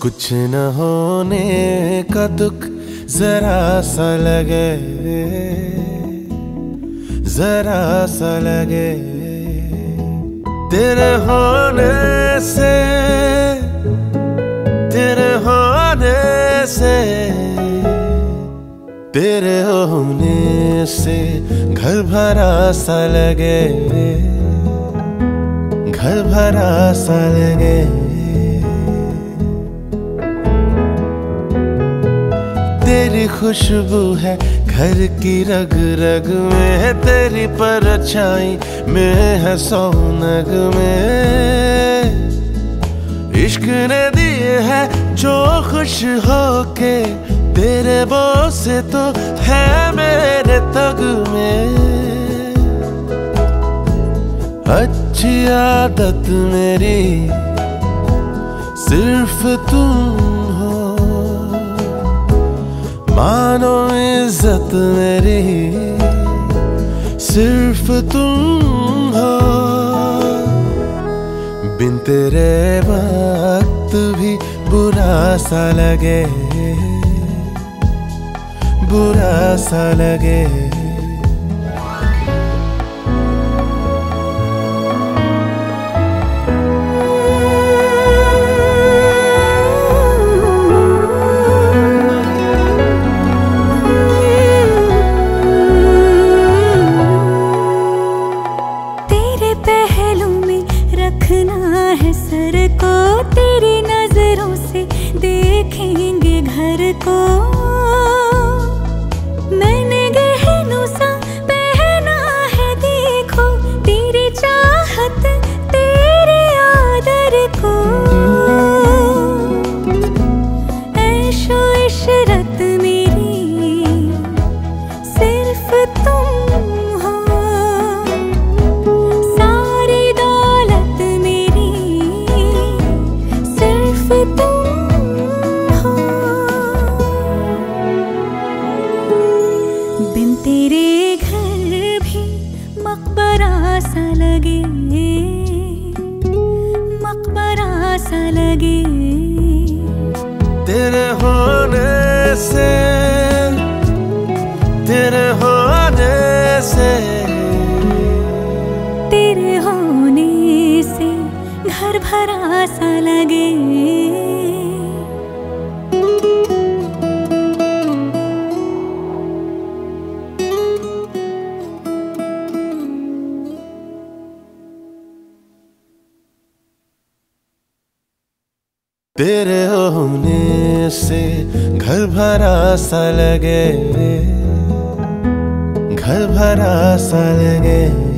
कुछ न होने का दुख जरा सा लगे, जरा सा लगे। तेरे होने से, तेरे होने से, तेरे होने से घर भरा सा लगे, घर भरा सा लगे। तेरी खुशबू है घर की रग रग में, तेरी परछाई में है सौनग में। इश्क ने दिए है जो खुश होके, तेरे बोसे तो है मेरे तग में। अच्छी आदत मेरी सिर्फ तुम हो, मानो इज्जत मेरी सिर्फ तुम हो। बिन तेरे वक्त भी बुरा सा लगे, बुरा सा लगे। रखना है सर को, तेरी नजरों से देखेंगे घर को। मैंने गहनों सा पहना है देखो, तेरी चाहत तेरे आदर को। ऐशो इशरत मेरी सिर्फ तुम हो, बिन तेरे घर भी मकबरा सा लगे, मकबरा सा लगे। तेरे होने से, तेरे होने से, तेरे होने से घर भरा सा लगे। तेरे होने से घर भरा सा लगे, घर भरा सा लगे।